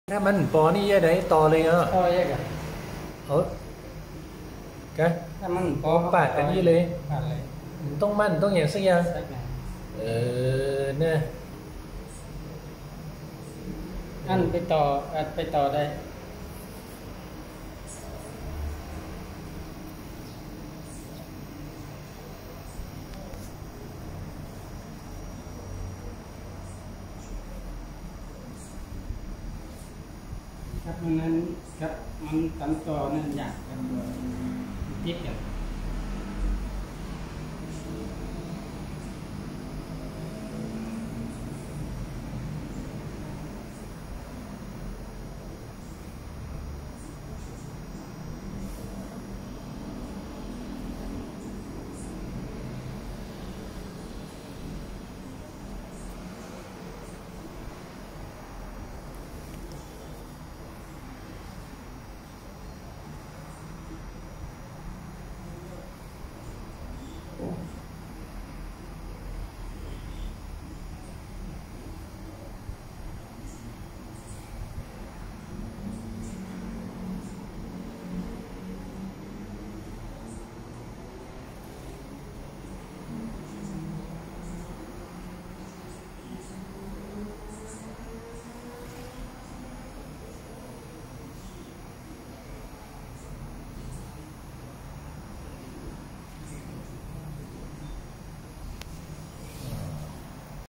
ถ้ามันปอนี่ยังไงต่อเลยเหรอต่อเยอะกันเออแกถ้ามันพอปาดกันนี่เลยปาดเลยต้องมั่นต้องอย่างสักอย่างสักอย่างเออเนี่ยอันไปต่อไปต่อได้ครับมันนั้นครับมันตันต่อนั่นอยากกันติดกัน